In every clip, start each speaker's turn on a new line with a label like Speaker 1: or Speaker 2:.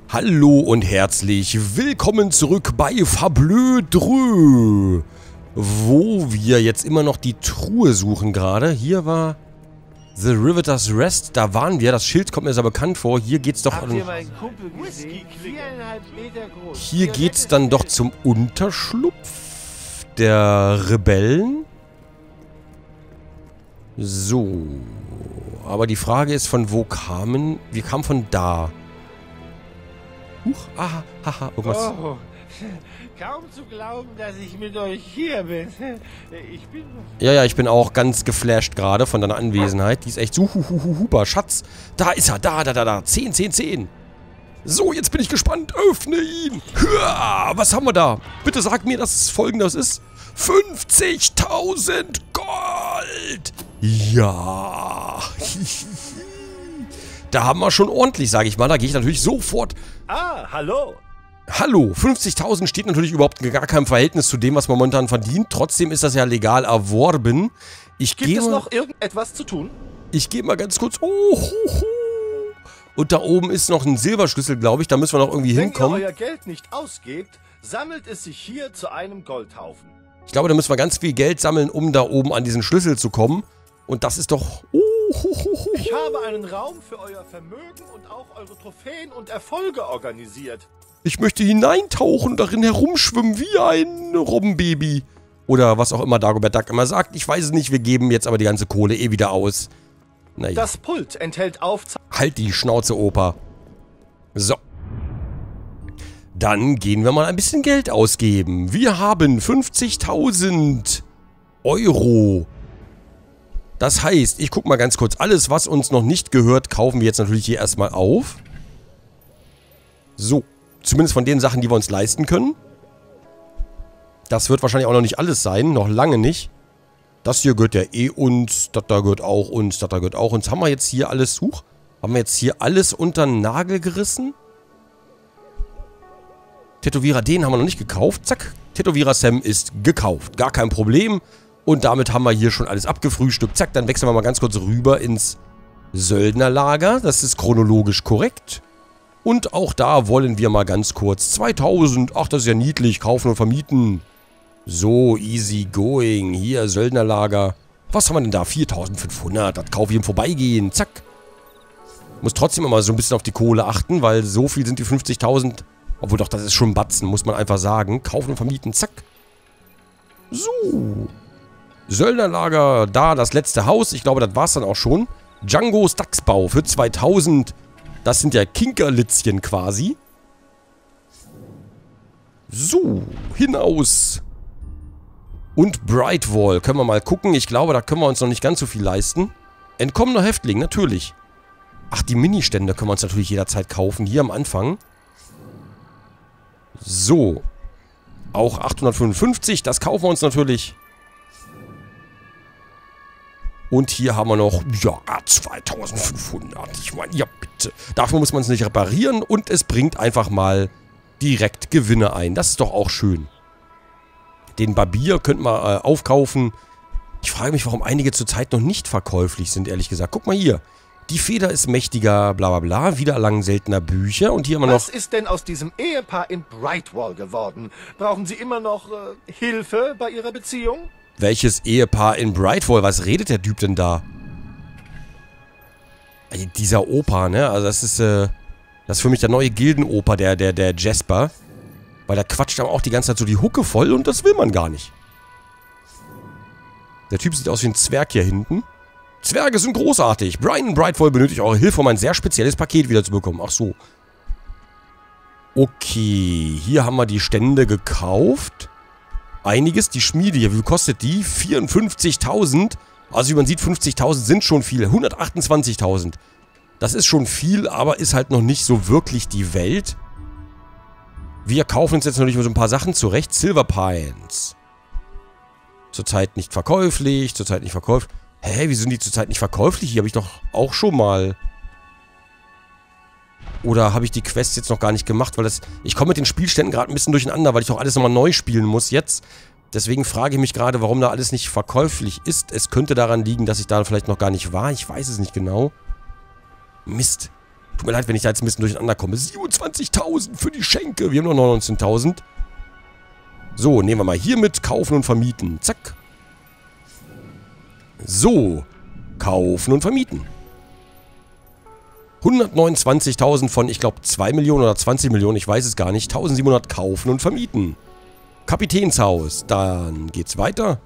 Speaker 1: Hallo und herzlich willkommen zurück bei Fableux Dreux, wo wir jetzt immer noch die Truhe suchen gerade. Hier war The Riveter's Rest, da waren wir, das Schild kommt mir sehr bekannt vor. Hier geht's doch hier geht's dann doch zum Unterschlupf der Rebellen. So, aber die Frage ist, von wo kamen wir? Kamen von da. Huch, aha, haha, irgendwas.
Speaker 2: Oh, kaum zu glauben, dass ich mit euch hier bin.
Speaker 1: Ja, ich bin auch ganz geflasht gerade von deiner Anwesenheit. Die ist echt so super. Schatz, da ist er, da. 10, 10, 10. So, jetzt bin ich gespannt. Öffne ihn. Hua, was haben wir da? Bitte sag mir, dass es folgendes ist. 50.000 Gold. Ja. Da haben wir schon ordentlich, sage ich mal. Da gehe ich natürlich sofort.
Speaker 2: Ah, hallo.
Speaker 1: Hallo, 50.000 steht natürlich überhaupt in gar keinem Verhältnis zu dem, was man momentan verdient. Trotzdem ist das ja legal erworben.
Speaker 2: Gibt es noch irgendetwas zu tun?
Speaker 1: Ich gehe mal ganz kurz. Und da oben ist noch ein Silberschlüssel, glaube ich. Da müssen wir noch irgendwie hinkommen.
Speaker 2: Wenn ihr euer Geld nicht ausgebt, sammelt es sich hier zu einem Goldhaufen.
Speaker 1: Ich glaube, da müssen wir ganz viel Geld sammeln, um da oben an diesen Schlüssel zu kommen. Und das ist doch...
Speaker 2: Ich habe einen Raum für euer Vermögen und auch eure Trophäen und Erfolge organisiert.
Speaker 1: Ich möchte hineintauchen, darin herumschwimmen wie ein Robbenbaby. Oder was auch immer Dagobert Duck immer sagt. Ich weiß es nicht, wir geben jetzt aber die ganze Kohle wieder aus. Naja.
Speaker 2: Das Pult enthält Aufzeichnungen.
Speaker 1: Halt die Schnauze, Opa. So. Dann gehen wir mal ein bisschen Geld ausgeben. Wir haben 50.000 Euro. Das heißt, ich gucke mal ganz kurz, alles, was uns noch nicht gehört, kaufen wir jetzt natürlich hier erstmal auf. So, zumindest von den Sachen, die wir uns leisten können. Das wird wahrscheinlich auch noch nicht alles sein, noch lange nicht. Das hier gehört ja eh uns, das da gehört auch uns, das da gehört auch uns. Haben wir jetzt hier alles, haben wir jetzt hier alles unter den Nagel gerissen? Tätowierer, den haben wir noch nicht gekauft. Zack, Tätowierer Sam ist gekauft, gar kein Problem. Und damit haben wir hier schon alles abgefrühstückt. Zack, dann wechseln wir mal ganz kurz rüber ins Söldnerlager. Das ist chronologisch korrekt. Und auch da wollen wir mal ganz kurz 2000. Ach, das ist ja niedlich. Kaufen und vermieten. So, easy going. Hier, Söldnerlager. Was haben wir denn da? 4500. Das kaufe ich im Vorbeigehen. Zack. Muss trotzdem immer so ein bisschen auf die Kohle achten, weil so viel sind die 50.000. Obwohl doch, das ist schon ein Batzen, muss man einfach sagen. Kaufen und vermieten. Zack. So. Söldnerlager, da das letzte Haus. Ich glaube, das war es dann auch schon. Djangos Dachsbau für 2000. Das sind ja Kinkerlitzchen quasi. So, hinaus. Und Brightwall. Können wir mal gucken. Ich glaube, da können wir uns noch nicht ganz so viel leisten. Entkommener Häftling, natürlich. Ach, die Ministände können wir uns natürlich jederzeit kaufen. Hier am Anfang. So. Auch 855. Das kaufen wir uns natürlich. Und hier haben wir noch, ja, 2500. Ich meine, ja bitte. Dafür muss man es nicht reparieren und es bringt einfach mal direkt Gewinne ein. Das ist doch auch schön. Den Barbier könnten wir aufkaufen. Ich frage mich, warum einige zurzeit noch nicht verkäuflich sind, ehrlich gesagt. Guck mal hier. Die Feder ist mächtiger, bla bla bla. Wiedererlangen seltener Bücher. Und hier haben wir noch...
Speaker 2: Was ist denn aus diesem Ehepaar in Brightwall geworden? Brauchen Sie immer noch Hilfe bei Ihrer Beziehung?
Speaker 1: Welches Ehepaar in Brightwall? Was redet der Typ denn da? Dieser Opa, ne? Also das ist für mich der neue Gildenoper, der Jasper. Weil der quatscht aber auch die ganze Zeit so die Hucke voll und das will man gar nicht. Der Typ sieht aus wie ein Zwerg hier hinten. Zwerge sind großartig. Brian in Brightwall benötigt eure Hilfe, um ein sehr spezielles Paket wiederzubekommen. Ach so. Okay, hier haben wir die Stände gekauft. Einiges, die Schmiede hier, wie viel kostet die? 54.000. Also wie man sieht, 50.000 sind schon viel. 128.000. Das ist schon viel, aber ist halt noch nicht so wirklich die Welt. Wir kaufen uns jetzt natürlich so ein paar Sachen zurecht. Silver Pines. Zurzeit nicht verkäuflich, zurzeit nicht verkäuflich. Hä, wieso sind die zurzeit nicht verkäuflich? Hier habe ich doch auch schon mal... Oder habe ich die Quest jetzt noch gar nicht gemacht, weil das... Ich komme mit den Spielständen gerade ein bisschen durcheinander, weil ich doch alles nochmal neu spielen muss jetzt. Deswegen frage ich mich gerade, warum da alles nicht verkäuflich ist. Es könnte daran liegen, dass ich da vielleicht noch gar nicht war. Ich weiß es nicht genau. Mist. Tut mir leid, wenn ich da jetzt ein bisschen durcheinander komme. 27.000 für die Schenke. Wir haben noch 19.000. So, nehmen wir mal hier mit. Kaufen und vermieten. Zack. So. Kaufen und vermieten. 129.000 von, ich glaube, 2 Millionen oder 20 Millionen. Ich weiß es gar nicht. 1.700 kaufen und vermieten. Kapitänshaus. Dann geht's weiter.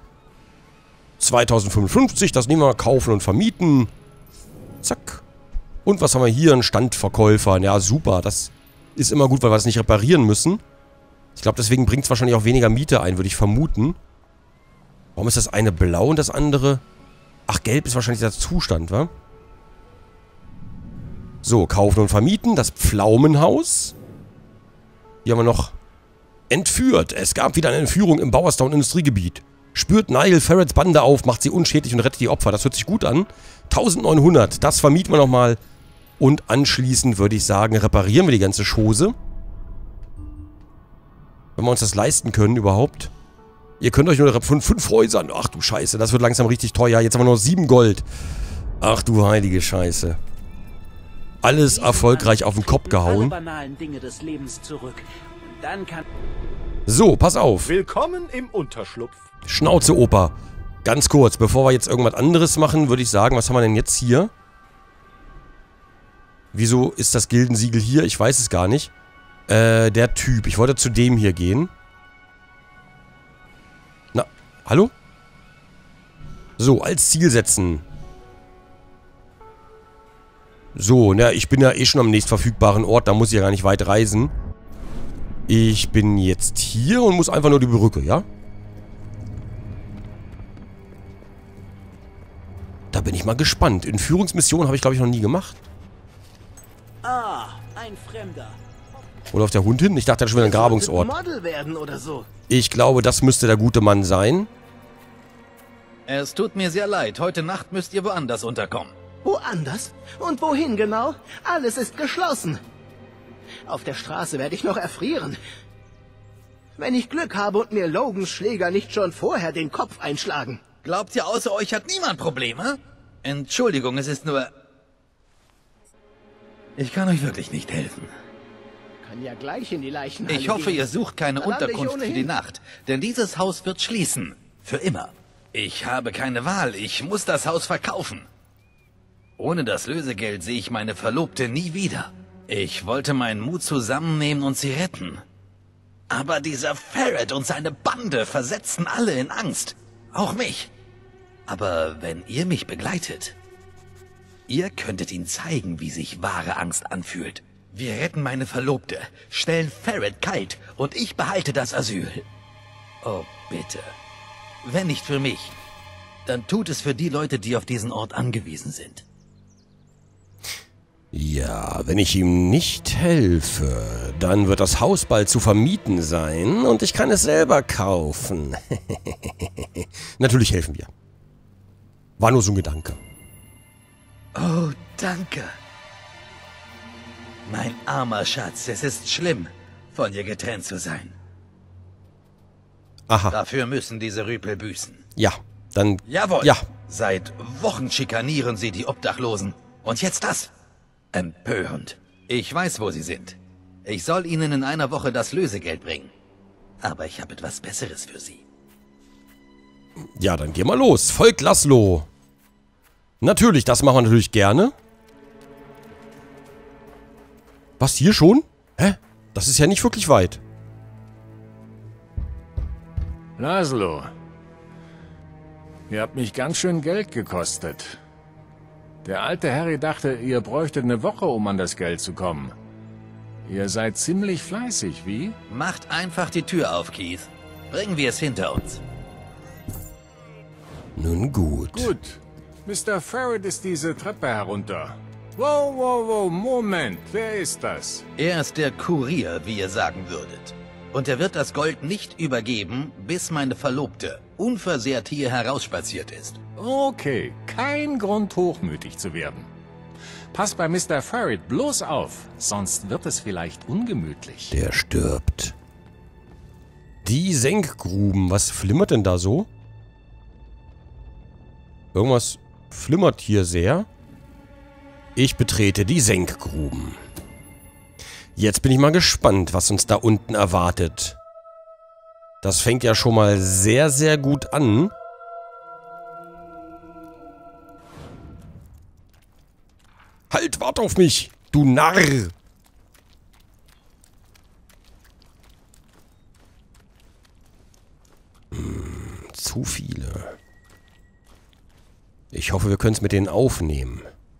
Speaker 1: 2055. Das nehmen wir mal. Kaufen und vermieten. Zack. Und was haben wir hier? Ein Standverkäufer. Ja, super. Das ist immer gut, weil wir es nicht reparieren müssen. Ich glaube, deswegen bringt es wahrscheinlich auch weniger Miete ein, würde ich vermuten. Warum ist das eine blau und das andere... Ach, gelb ist wahrscheinlich der Zustand, wa? So, kaufen und vermieten. Das Pflaumenhaus. Hier haben wir noch... Entführt. Es gab wieder eine Entführung im Bowerstown Industriegebiet. Spürt Nigel Farrads Bande auf, macht sie unschädlich und rettet die Opfer. Das hört sich gut an. 1900. Das vermieten wir nochmal. Und anschließend würde ich sagen, reparieren wir die ganze Chose. Wenn wir uns das leisten können überhaupt. Ihr könnt euch nur von 5 Häusern... Ach du Scheiße, das wird langsam richtig teuer. Jetzt haben wir noch 7 Gold. Ach du heilige Scheiße. Alles erfolgreich auf den Kopf gehauen. So, pass auf.
Speaker 2: Willkommen im Unterschlupf.
Speaker 1: Schnauze, Opa. Ganz kurz, bevor wir jetzt irgendwas anderes machen, würde ich sagen, was haben wir denn jetzt hier? Wieso ist das Gildensiegel hier? Ich weiß es gar nicht. Der Typ. Ich wollte zu dem hier gehen. Na, hallo? So, als Ziel setzen. So, na, ich bin ja eh schon am nächstverfügbaren Ort. Da muss ich ja gar nicht weit reisen. Ich bin jetzt hier und muss einfach nur die Brücke, ja? Da bin ich mal gespannt. Entführungsmission habe ich, glaube ich, noch nie gemacht.
Speaker 3: Ah, ein Fremder.
Speaker 1: Wo läuft der Hund hin? Ich dachte, das ist schon wieder ein Grabungsort.
Speaker 3: Model werden oder so.
Speaker 1: Ich glaube, das müsste der gute Mann sein.
Speaker 4: Es tut mir sehr leid. Heute Nacht müsst ihr woanders unterkommen.
Speaker 3: Woanders? Und wohin genau? Alles ist geschlossen. Auf der Straße werde ich noch erfrieren. Wenn ich Glück habe und mir Logans Schläger nicht schon vorher den Kopf einschlagen.
Speaker 4: Glaubt ihr, außer euch hat niemand Probleme? Entschuldigung, es ist nur... Ich kann euch wirklich nicht helfen.
Speaker 3: Kann ja gleich in die Leichen.
Speaker 4: Ich hoffe, ihr sucht keine
Speaker 3: Da lande ich
Speaker 4: Unterkunft für die
Speaker 3: ohnehin.
Speaker 4: Nacht, denn dieses Haus wird schließen. Für immer. Ich habe keine Wahl, ich muss das Haus verkaufen. Ohne das Lösegeld sehe ich meine Verlobte nie wieder. Ich wollte meinen Mut zusammennehmen und sie retten. Aber dieser Farrad und seine Bande versetzten alle in Angst. Auch mich. Aber wenn ihr mich begleitet, ihr könntet ihnen zeigen, wie sich wahre Angst anfühlt. Wir retten meine Verlobte, stellen Farrad kalt und ich behalte das Asyl. Oh, bitte. Wenn nicht für mich, dann tut es für die Leute, die auf diesen Ort angewiesen sind.
Speaker 1: Ja, wenn ich ihm nicht helfe, dann wird das Haus bald zu vermieten sein und ich kann es selber kaufen. Natürlich helfen wir. War nur so ein Gedanke.
Speaker 4: Oh, danke. Mein armer Schatz, es ist schlimm, von ihr getrennt zu sein.
Speaker 1: Aha,
Speaker 4: Dafür müssen diese Rüpel büßen.
Speaker 1: ja, dann...
Speaker 4: Jawohl.
Speaker 1: Ja,
Speaker 4: Seit Wochen schikanieren sie die Obdachlosen. Und jetzt das. Empörend. Ich weiß, wo sie sind. Ich soll ihnen in einer Woche das Lösegeld bringen. Aber ich habe etwas Besseres für sie.
Speaker 1: ja, dann geh mal los. Folgt Laszlo. Natürlich, das machen wir natürlich gerne. Was, hier schon? Hä? Das ist ja nicht wirklich weit.
Speaker 5: Laszlo, ihr habt mich ganz schön Geld gekostet. Der alte Harry dachte, ihr bräuchtet eine Woche, um an das Geld zu kommen. Ihr seid ziemlich fleißig, wie?
Speaker 4: Macht einfach die Tür auf, Keith. Bringen wir es hinter uns.
Speaker 1: Nun gut.
Speaker 5: Gut. Mr. Farrad ist diese Treppe herunter. Wow, wow, wow, Moment. Wer ist das?
Speaker 4: Er ist der Kurier, wie ihr sagen würdet. Und er wird das Gold nicht übergeben, bis meine Verlobte unversehrt hier herausspaziert ist.
Speaker 5: Okay, kein Grund, hochmütig zu werden. Pass bei Mr. Farrad bloß auf, sonst wird es vielleicht ungemütlich.
Speaker 1: Der stirbt. Die Senkgruben. Was flimmert denn da so? Irgendwas flimmert hier sehr. Ich betrete die Senkgruben. Jetzt bin ich mal gespannt, was uns da unten erwartet. Das fängt ja schon mal sehr, sehr gut an. Halt, warte auf mich, du Narr! Zu viele. Ich hoffe, wir können es mit denen aufnehmen.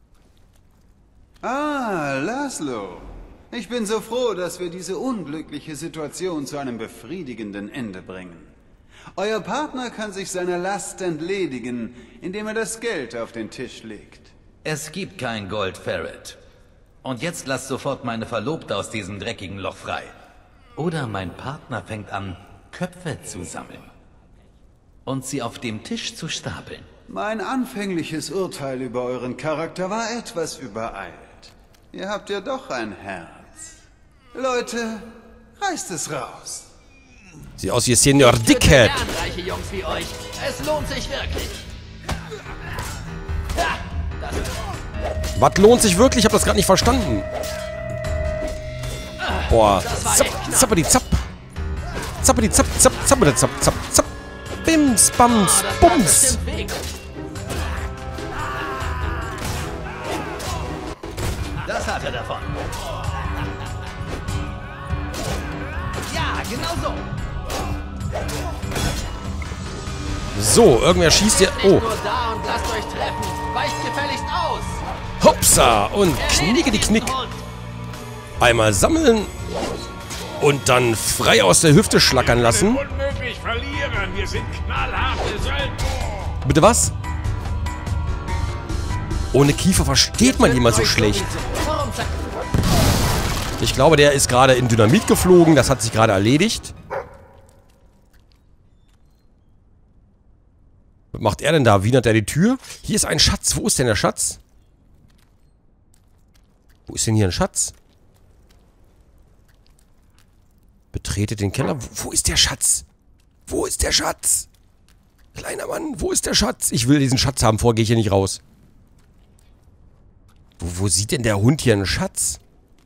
Speaker 6: Ah, Laszlo. Ich bin so froh, dass wir diese unglückliche Situation zu einem befriedigenden Ende bringen. Euer Partner kann sich seiner Last entledigen, indem er das Geld auf den Tisch legt.
Speaker 4: Es gibt kein Gold, Ferret. Und jetzt lasst sofort meine Verlobte aus diesem dreckigen Loch frei. Oder mein Partner fängt an, Köpfe zu sammeln. Und sie auf dem Tisch zu stapeln.
Speaker 6: Mein anfängliches Urteil über euren Charakter war etwas übereilt. Ihr habt ja doch ein Herz. Leute, reißt es raus.
Speaker 1: Sieht aus wie Senior Dickhead.
Speaker 7: Reiche Jungs wie euch. Es lohnt sich wirklich. Ja, das
Speaker 1: Was lohnt sich wirklich? Ich habe das gerade nicht verstanden. Boah. Zappadi zapp. Zappadi zapp, zapp, zappadi zapp, zapp, zapp. Bims, bams, bums.
Speaker 4: Das hat er davon.
Speaker 7: Ja, genau so.
Speaker 1: So, irgendwer schießt hier. Oh.
Speaker 7: Nur da und lasst euch treffen. Weicht gefälligst aus.
Speaker 1: Hopsa. Und knicke die Knick. Einmal sammeln. Und dann frei aus der Hüfte schlackern lassen.
Speaker 5: Unmöglich verlieren. Wir sind knallharte Söldner.
Speaker 1: Bitte was? Ohne Kiefer versteht man jemand so schlecht. Ich glaube, der ist gerade in Dynamit geflogen. Das hat sich gerade erledigt. Was macht er denn da? Wienert er die Tür? Hier ist ein Schatz. Wo ist denn der Schatz? Wo ist denn hier ein Schatz? Betretet den Keller. Wo ist der Schatz? Wo ist der Schatz? Kleiner Mann, wo ist der Schatz? Ich will diesen Schatz haben. Vorher gehe ich hier nicht raus. Wo sieht denn der Hund hier einen Schatz?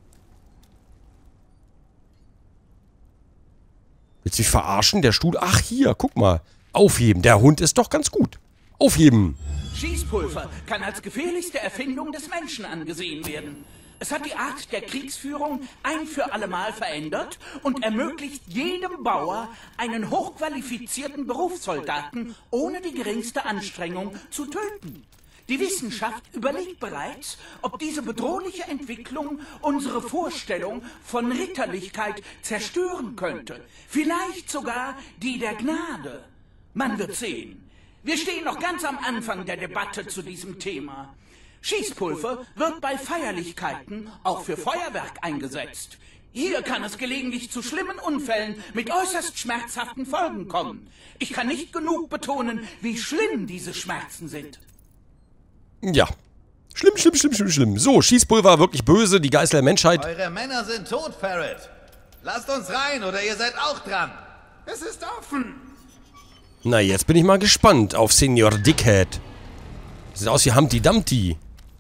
Speaker 1: Willst du mich verarschen? Der Stuhl... Ach, hier, guck mal. Aufheben. Der Hund ist doch ganz gut. Aufheben.
Speaker 8: Schießpulver kann als gefährlichste Erfindung des Menschen angesehen werden. Es hat die Art der Kriegsführung ein für allemal verändert und ermöglicht jedem Bauer einen hochqualifizierten Berufssoldaten ohne die geringste Anstrengung zu töten. Die Wissenschaft überlegt bereits, ob diese bedrohliche Entwicklung unsere Vorstellung von Ritterlichkeit zerstören könnte. Vielleicht sogar die der Gnade. Man wird sehen. Wir stehen noch ganz am Anfang der Debatte zu diesem Thema. Schießpulver wird bei Feierlichkeiten auch für Feuerwerk eingesetzt. Hier kann es gelegentlich zu schlimmen Unfällen mit äußerst schmerzhaften Folgen kommen. Ich kann nicht genug betonen, wie schlimm diese Schmerzen sind.
Speaker 1: Ja. Schlimm, schlimm, schlimm, schlimm, schlimm. So, Schießpulver, wirklich böse, die Geißel der Menschheit.
Speaker 4: Eure Männer sind tot, Ferret. Lasst uns rein, oder ihr seid auch dran.
Speaker 6: Es ist offen.
Speaker 1: Na, jetzt bin ich mal gespannt auf Senior Dickhead. Sieht aus wie Humpty Dumpty.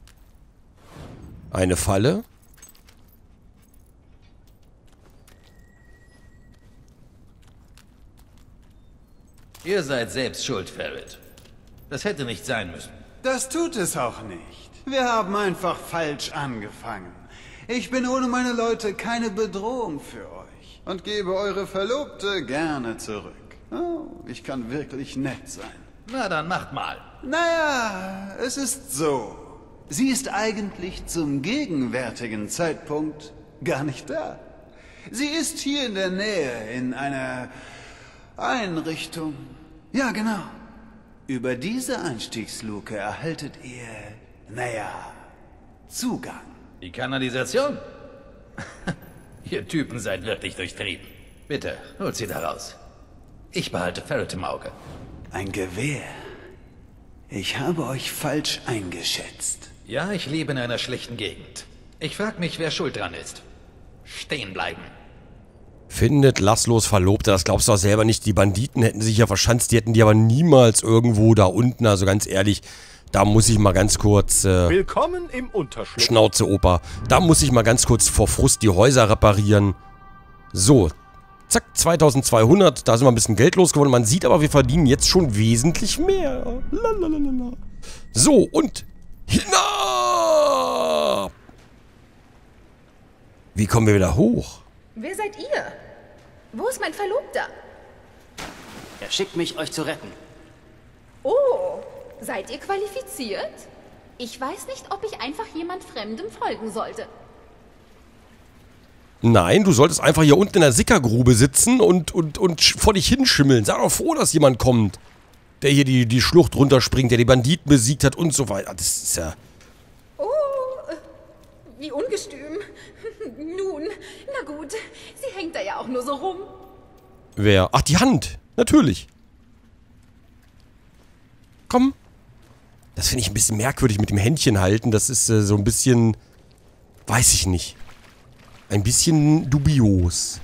Speaker 1: Eine Falle.
Speaker 4: Ihr seid selbst schuld, Ferret. Das hätte nicht sein müssen.
Speaker 6: Das tut es auch nicht. Wir haben einfach falsch angefangen. Ich bin ohne meine Leute keine Bedrohung für euch und gebe eure Verlobte gerne zurück. Oh, ich kann wirklich nett sein.
Speaker 4: Na, dann macht mal.
Speaker 6: Naja, es ist so. Sie ist eigentlich zum gegenwärtigen Zeitpunkt gar nicht da. Sie ist hier in der Nähe in einer Einrichtung. Ja, genau. Über diese Einstiegsluke erhaltet ihr, naja, Zugang.
Speaker 4: Die Kanalisation? Ihr Typen seid wirklich durchtrieben. Bitte, holt sie da raus. Ich behalte Ferret im Auge.
Speaker 6: Ein Gewehr. Ich habe euch falsch eingeschätzt.
Speaker 4: Ja, ich lebe in einer schlechten Gegend. Ich frag mich, wer schuld dran ist. Stehen bleiben.
Speaker 1: Findet Laszlos Verlobte, das glaubst du auch selber nicht. Die Banditen hätten sich ja verschanzt, die hätten die aber niemals irgendwo da unten, also ganz ehrlich, Da muss ich mal ganz kurz...
Speaker 2: Willkommen im Unterschlupf.
Speaker 1: Schnauze, Opa. Da muss ich mal ganz kurz vor Frust die Häuser reparieren. So. Zack, 2200. Da sind wir ein bisschen Geld losgeworden. Man sieht aber, wir verdienen jetzt schon wesentlich mehr. Lalalala. So, und... hinab! Wie kommen wir wieder hoch?
Speaker 9: Wer seid ihr? Wo ist mein Verlobter?
Speaker 7: Er schickt mich, euch zu retten.
Speaker 9: Oh, seid ihr qualifiziert? Ich weiß nicht, ob ich einfach jemand Fremdem folgen sollte.
Speaker 1: Nein, du solltest einfach hier unten in der Sickergrube sitzen und vor dich hinschimmeln. Sei doch froh, dass jemand kommt, der hier die Schlucht runterspringt, der die Banditen besiegt hat und so weiter. Das ist ja...
Speaker 9: Oh, wie ungestüm. Nun, na gut, sie hängt da ja auch nur so rum.
Speaker 1: Wer? Ach, die Hand. Natürlich. Komm. Das finde ich ein bisschen merkwürdig mit dem Händchen halten. Das ist so ein bisschen... Weiß ich nicht. Ein bisschen dubios.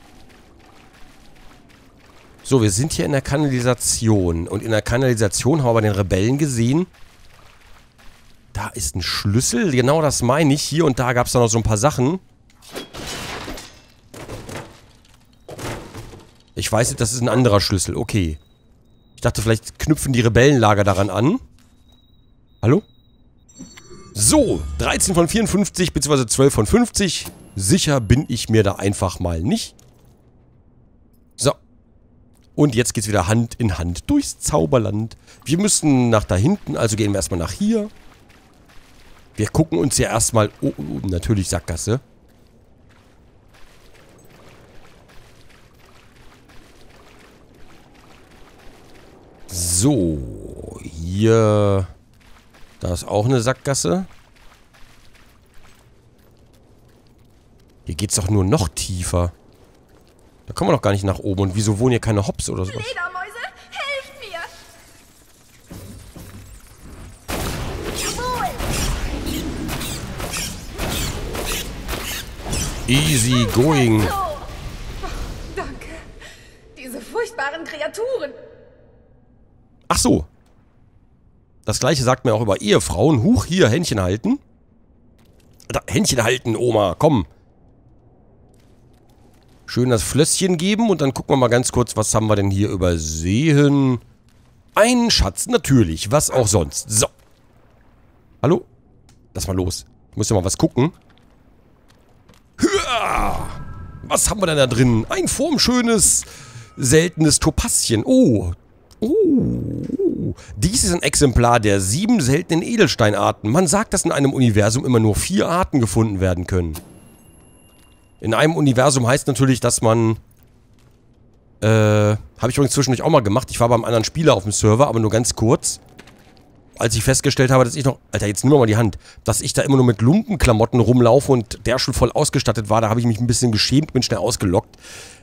Speaker 1: So, wir sind hier in der Kanalisation. Und in der Kanalisation haben wir bei den Rebellen gesehen... Da ist ein Schlüssel. Genau das meine ich. Hier und da gab es da noch so ein paar Sachen. Ich weiß nicht, das ist ein anderer Schlüssel. Okay. Ich dachte, vielleicht knüpfen die Rebellenlager daran an. Hallo? So, 13 von 54, beziehungsweise 12 von 50. Sicher bin ich mir da einfach mal nicht. So. Und jetzt geht's wieder Hand in Hand durchs Zauberland. Wir müssen nach da hinten, also gehen wir erstmal nach hier. Wir gucken uns hier erstmal... Oh, natürlich Sackgasse. So, hier... Da ist auch eine Sackgasse. Hier geht's doch nur noch tiefer. Da kommen wir doch gar nicht nach oben. Und wieso wohnen hier keine Hops oder sowas?
Speaker 9: Fledermäuse, helft mir!
Speaker 1: Easy going.
Speaker 9: So. Oh, danke. Diese furchtbaren Kreaturen.
Speaker 1: Ach so. Das gleiche sagt mir auch über Ehefrauen. Huch, hier, Händchen halten. Da, Händchen halten, Oma, komm. Schön das Flösschen geben und dann gucken wir mal ganz kurz, was haben wir denn hier übersehen. Einen Schatz, natürlich, was auch sonst. So. Hallo? Lass mal los. Ich muss ja mal was gucken. Hüa! Was haben wir denn da drin? Ein formschönes, seltenes Topazchen. Oh. Dies ist ein Exemplar der 7 seltenen Edelsteinarten. Man sagt, dass in einem Universum immer nur 4 Arten gefunden werden können. In einem Universum heißt natürlich, dass man... habe ich übrigens zwischendurch auch mal gemacht. Ich war beim anderen Spieler auf dem Server, aber nur ganz kurz. Als ich festgestellt habe, dass ich noch... Alter, jetzt nimm mal die Hand. Dass ich da immer nur mit Lumpenklamotten rumlaufe und der schon voll ausgestattet war, da habe ich mich ein bisschen geschämt, bin schnell ausgelockt.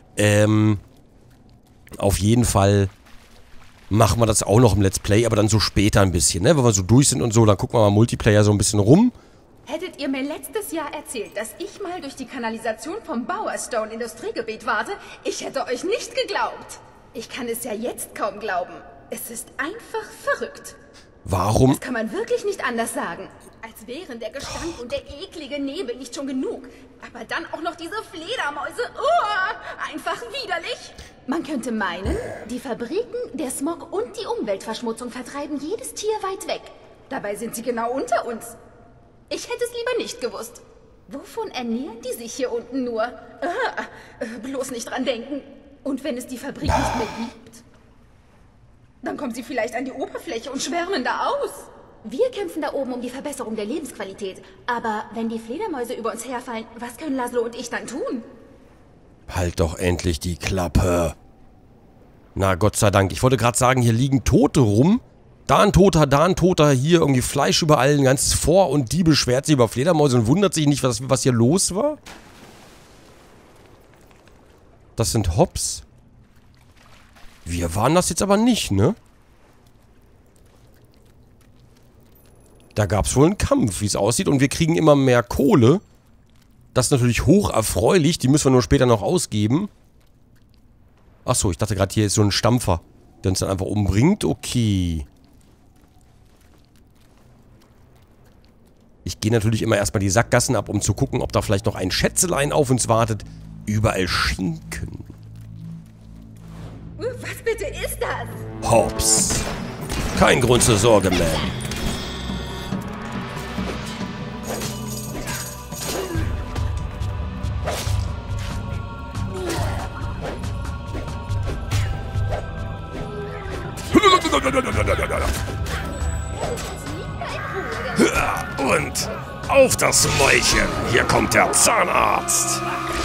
Speaker 1: Auf jeden Fall... machen wir das auch noch im Let's Play, aber dann so später ein bisschen, ne? Wenn wir so durch sind und so, dann gucken wir mal Multiplayer so ein bisschen rum.
Speaker 9: Hättet ihr mir letztes Jahr erzählt, dass ich mal durch die Kanalisation vom Bowerstone Industriegebiet warte, ich hätte euch nicht geglaubt. Ich kann es ja jetzt kaum glauben. Es ist einfach verrückt.
Speaker 1: Warum?
Speaker 9: Das kann man wirklich nicht anders sagen. Als wären der Gestank und der eklige Nebel nicht schon genug. Aber dann auch noch diese Fledermäuse. Einfach widerlich. Man könnte meinen, die Fabriken, der Smog und die Umweltverschmutzung vertreiben jedes Tier weit weg. Dabei sind sie genau unter uns. Ich hätte es lieber nicht gewusst. Wovon ernähren die sich hier unten nur? Bloß nicht dran denken. Und wenn es die Fabrik nicht mehr gibt? Dann kommen sie vielleicht an die Oberfläche und schwärmen da aus. Wir kämpfen da oben um die Verbesserung der Lebensqualität. Aber wenn die Fledermäuse über uns herfallen, was können Laszlo und ich dann tun?
Speaker 1: Halt doch endlich die Klappe. Na, Gott sei Dank. Ich wollte gerade sagen, hier liegen Tote rum. Da ein Toter, hier irgendwie Fleisch überall, ein ganzes Vor und die beschwert sich über Fledermäuse und wundert sich nicht, was hier los war. Das sind Hops. Wir waren das jetzt aber nicht, ne? Da gab es wohl einen Kampf, wie es aussieht. Und wir kriegen immer mehr Kohle. Das ist natürlich hoch erfreulich. Die müssen wir nur später noch ausgeben. Achso, ich dachte gerade, hier ist so ein Stampfer, der uns dann einfach umbringt. Okay. Ich gehe natürlich immer erstmal die Sackgassen ab, um zu gucken, ob da vielleicht noch ein Schätzelein auf uns wartet. Überall Schinken.
Speaker 9: Was bitte ist das?
Speaker 1: Hops. Kein Grund zur Sorge, Ma'am. Und auf das Mäulchen. Hier kommt der Zahnarzt.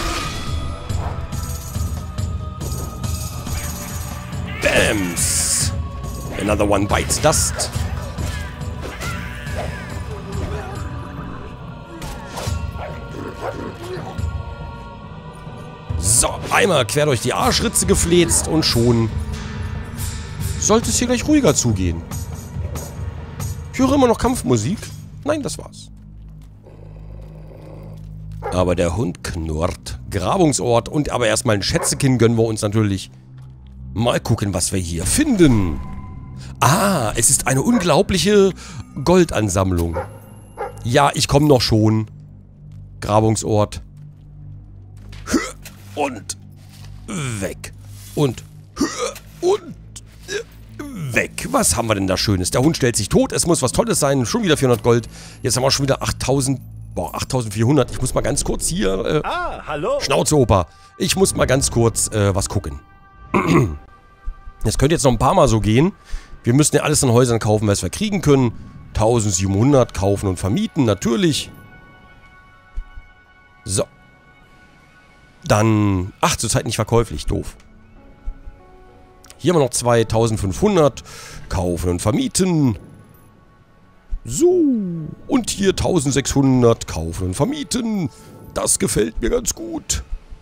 Speaker 1: Bams. Another one bites dust. So, einmal quer durch die Arschritze gefläzt und schon sollte es hier gleich ruhiger zugehen. Ich höre immer noch Kampfmusik. Nein, das war's. Aber der Hund knurrt. Grabungsort und aber erstmal ein Schätzekin gönnen wir uns natürlich. Mal gucken, was wir hier finden. Ah, es ist eine unglaubliche Goldansammlung. Ja, ich komme noch schon. Grabungsort. Und weg. Und weg. Was haben wir denn da Schönes? Der Hund stellt sich tot. Es muss was Tolles sein. Schon wieder 400 Gold. Jetzt haben wir schon wieder 8000. Boah, 8400. Ich muss mal ganz kurz hier...
Speaker 2: hallo.
Speaker 1: Schnauze, Opa. Ich muss mal ganz kurz was gucken. Das könnte jetzt noch ein paar Mal so gehen. Wir müssen ja alles in Häusern kaufen, was wir kriegen können. 1700 kaufen und vermieten, natürlich. So. Dann... Ach, zurzeit nicht verkäuflich. Doof. Hier haben wir noch 2500. Kaufen und vermieten. So. Und hier 1600. Kaufen und vermieten. Das gefällt mir ganz gut.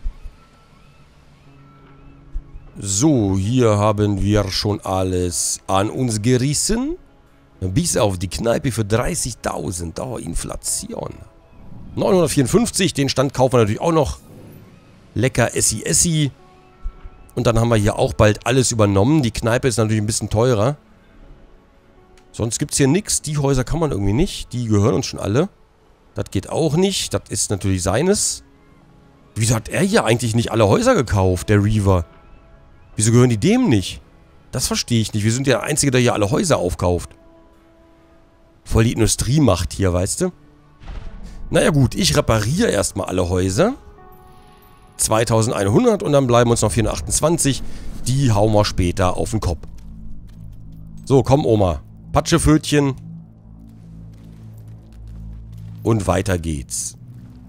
Speaker 1: So, hier haben wir schon alles an uns gerissen. Bis auf die Kneipe für 30.000. Oh, Inflation. 954, den Stand kaufen wir natürlich auch noch. Lecker Essi. Und dann haben wir hier auch bald alles übernommen. Die Kneipe ist natürlich ein bisschen teurer. Sonst gibt es hier nichts. Die Häuser kann man irgendwie nicht. Die gehören uns schon alle. Das geht auch nicht. Das ist natürlich seines. Wieso hat er hier eigentlich nicht alle Häuser gekauft, der Reaver? Wieso gehören die dem nicht? Das verstehe ich nicht. Wir sind ja der Einzige, der hier alle Häuser aufkauft. Voll die Industriemacht hier, weißt du? Naja gut, ich repariere erstmal alle Häuser. 2100 und dann bleiben uns noch 428. Die hauen wir später auf den Kopf. So, komm Oma. Patschefötchen. Und weiter geht's.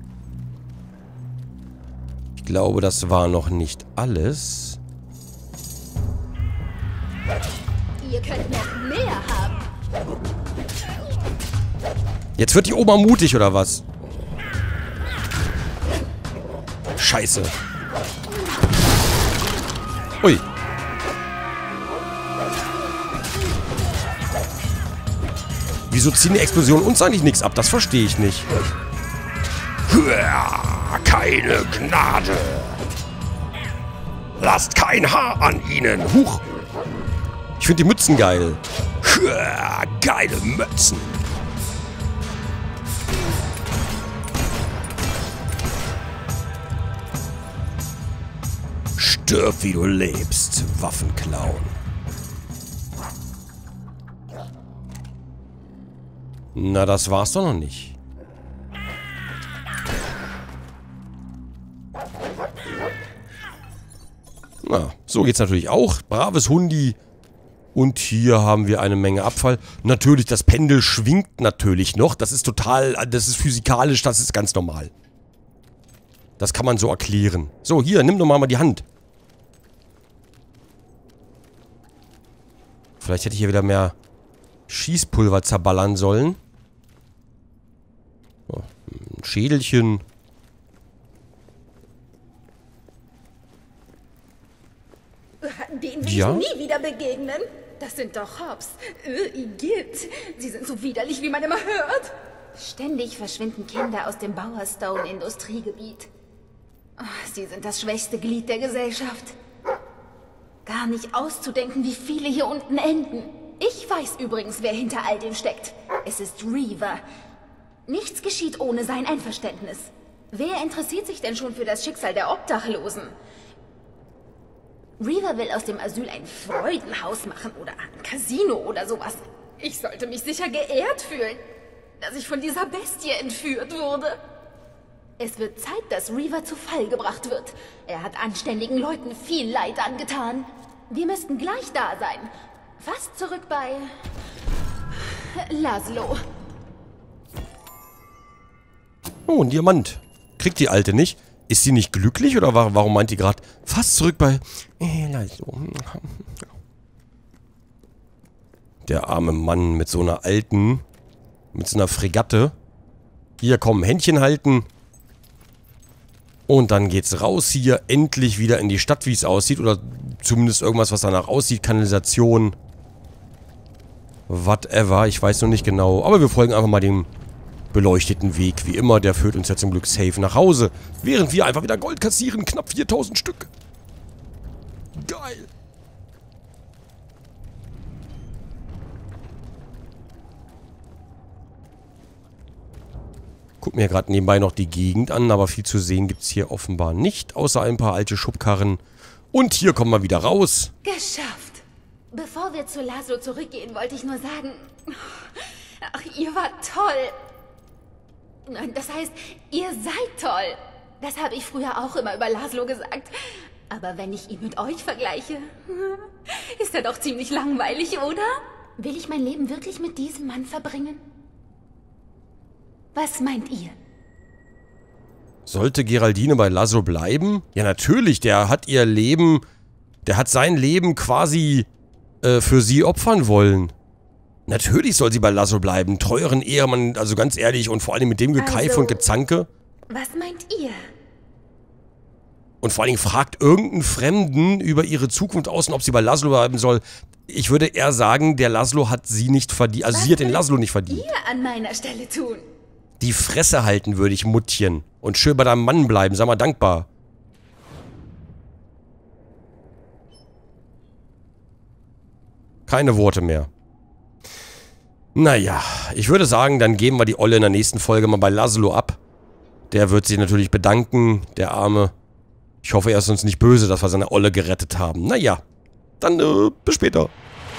Speaker 1: Ich glaube, das war noch nicht alles.
Speaker 9: Ihr könnt noch mehr haben.
Speaker 1: Jetzt wird die Oma mutig, oder was? Scheiße. Ui. Wieso ziehen die Explosionen uns eigentlich nichts ab? Das verstehe ich nicht. Keine Gnade. Lasst kein Haar an ihnen. Huch. Ich finde die Mützen geil. Geile Mützen. Stirb, wie du lebst, Waffenclown. Na, das war's doch noch nicht. Na, so geht's natürlich auch. Braves Hundi. Und hier haben wir eine Menge Abfall. Natürlich, das Pendel schwingt natürlich noch. Das ist total, das ist physikalisch, das ist ganz normal. Das kann man so erklären. So, hier, nimm doch mal die Hand. Vielleicht hätte ich hier wieder mehr Schießpulver zerballern sollen. So, ein Schädelchen.
Speaker 9: Den will ich nie wieder begegnen. Das sind doch Hobbs. Igitt. Sie sind so widerlich, wie man immer hört. Ständig verschwinden Kinder aus dem Bowerstone-Industriegebiet. Oh, sie sind das schwächste Glied der Gesellschaft. Gar nicht auszudenken, wie viele hier unten enden. Ich weiß übrigens, wer hinter all dem steckt. Es ist Reaver. Nichts geschieht ohne sein Einverständnis. Wer interessiert sich denn schon für das Schicksal der Obdachlosen? Reaver will aus dem Asyl ein Freudenhaus machen oder ein Casino oder sowas. Ich sollte mich sicher geehrt fühlen, dass ich von dieser Bestie entführt wurde. Es wird Zeit, dass Reaver zu Fall gebracht wird. Er hat anständigen Leuten viel Leid angetan. Wir müssten gleich da sein. Fast zurück bei Laszlo.
Speaker 1: Oh, ein Diamant. Kriegt die Alte nicht? Ist sie nicht glücklich oder warum meint die gerade fast zurück bei Laszlo? Der arme Mann mit so einer alten, mit so einer Fregatte. Hier, komm, Händchen halten. Und dann geht's raus hier, endlich wieder in die Stadt, wie es aussieht. Oder zumindest irgendwas, was danach aussieht. Kanalisation. Whatever, ich weiß noch nicht genau. Aber wir folgen einfach mal dem beleuchteten Weg. Wie immer, der führt uns ja zum Glück safe nach Hause. Während wir einfach wieder Gold kassieren. Knapp 4000 Stück. Geil. Guck mir gerade nebenbei noch die Gegend an, aber viel zu sehen gibt es hier offenbar nicht, außer ein paar alte Schubkarren. Und hier kommen wir wieder raus.
Speaker 9: Geschafft. Bevor wir zu Laszlo zurückgehen, wollte ich nur sagen, ach, ihr wart toll. Das heißt, ihr seid toll. Das habe ich früher auch immer über Laszlo gesagt. Aber wenn ich ihn mit euch vergleiche, ist er doch ziemlich langweilig, oder? Will ich mein Leben wirklich mit diesem Mann verbringen? Was meint ihr?
Speaker 1: Sollte Geraldine bei Laszlo bleiben? Ja, natürlich. Der hat ihr Leben... Der hat sein Leben quasi für sie opfern wollen. Natürlich soll sie bei Laszlo bleiben. Teuren Ehemann, also ganz ehrlich. Und vor allem mit dem Gekeife und Gezanke.
Speaker 9: Was meint ihr?
Speaker 1: Und vor allem fragt irgendeinen Fremden über ihre Zukunft außen, ob sie bei Laszlo bleiben soll. Ich würde eher sagen, der Laszlo hat sie nicht verdient. Also sie hat den Laszlo nicht verdient.
Speaker 9: Was würdet ihr an meiner Stelle tun?
Speaker 1: Die Fresse halten würde ich, Muttchen. Und schön bei deinem Mann bleiben. Sei mal dankbar. Keine Worte mehr. Naja, ich würde sagen, dann geben wir die Olle in der nächsten Folge mal bei Laszlo ab. Der wird sich natürlich bedanken, der Arme. Ich hoffe, er ist uns nicht böse, dass wir seine Olle gerettet haben. Naja, dann bis später.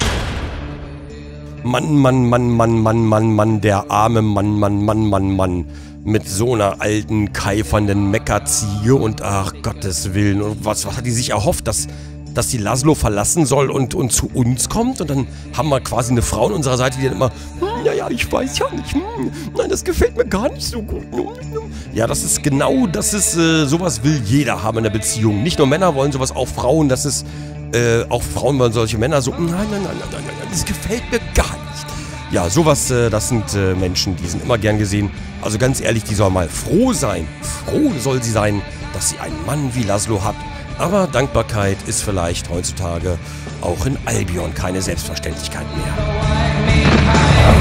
Speaker 1: Mann, der arme Mann. Mit so einer alten, keifernden Meckerziege und ach, Gottes Willen. Und was hat die sich erhofft, dass die Laszlo verlassen soll und zu uns kommt? Und dann haben wir quasi eine Frau an unserer Seite, die dann immer, naja, ich weiß ja nicht, nein, das gefällt mir gar nicht so gut. Ja, das ist genau, sowas will jeder haben in der Beziehung. Nicht nur Männer wollen sowas, auch Frauen, auch Frauen wollen solche Männer so, nein, das gefällt mir gar nicht. Ja, sowas, das sind Menschen, die sind immer gern gesehen. Also ganz ehrlich, die soll mal froh sein. Froh soll sie sein, dass sie einen Mann wie Laszlo hat. Aber Dankbarkeit ist vielleicht heutzutage auch in Albion keine Selbstverständlichkeit mehr.